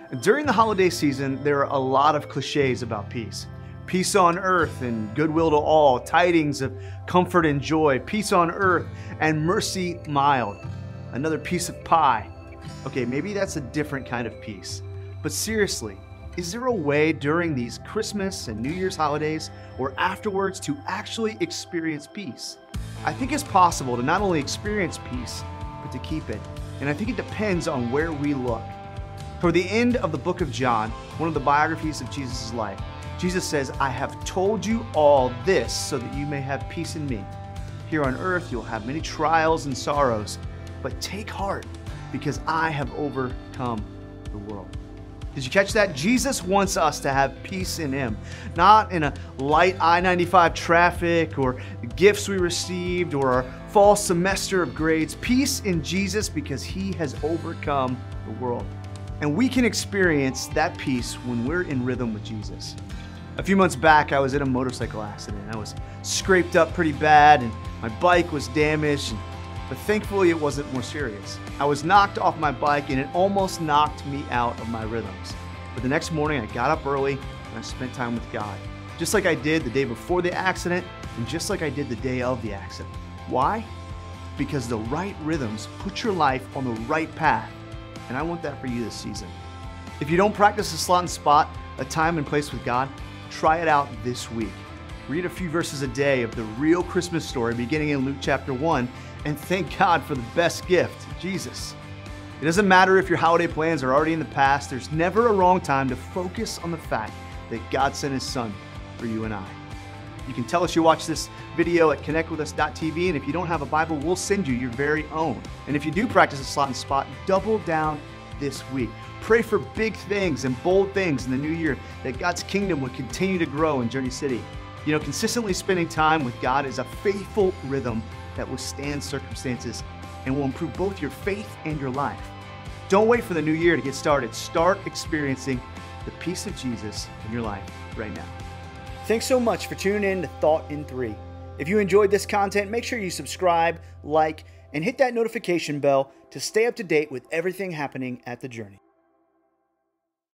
During the holiday season, there are a lot of cliches about peace. Peace on earth and goodwill to all, tidings of comfort and joy, peace on earth and mercy mild. Another piece of pie. Okay, maybe that's a different kind of peace. But seriously, is there a way during these Christmas and New Year's holidays or afterwards to actually experience peace? I think it's possible to not only experience peace, but to keep it. And I think it depends on where we look. Toward the end of the book of John, one of the biographies of Jesus' life, Jesus says, "I have told you all this so that you may have peace in me. Here on earth you'll have many trials and sorrows, but take heart because I have overcome the world." Did you catch that? Jesus wants us to have peace in Him, not in a light I-95 traffic or the gifts we received or our fall semester of grades. Peace in Jesus because He has overcome the world. And we can experience that peace when we're in rhythm with Jesus. A few months back, I was in a motorcycle accident. I was scraped up pretty bad and my bike was damaged, but thankfully it wasn't more serious. I was knocked off my bike and it almost knocked me out of my rhythms. But the next morning I got up early and I spent time with God, just like I did the day before the accident and just like I did the day of the accident. Why? Because the right rhythms put your life on the right path. And I want that for you this season. If you don't practice a slot and spot, a time and place with God, try it out this week. Read a few verses a day of the real Christmas story beginning in Luke chapter 1 and thank God for the best gift, Jesus. It doesn't matter if your holiday plans are already in the past, there's never a wrong time to focus on the fact that God sent His Son for you and I. You can tell us you watched this video at connectwithus.tv, and if you don't have a Bible, we'll send you your very own. And if you do practice a slot and spot, double down this week. Pray for big things and bold things in the new year, that God's kingdom would continue to grow in Journey City. You know, consistently spending time with God is a faithful rhythm that withstands circumstances and will improve both your faith and your life. Don't wait for the new year to get started. Start experiencing the peace of Jesus in your life right now. Thanks so much for tuning in to Thought in 3. If you enjoyed this content, make sure you subscribe, like, and hit that notification bell to stay up to date with everything happening at The Journey.